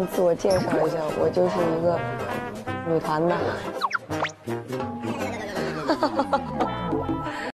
先自我介绍一下，我就是一个女团的。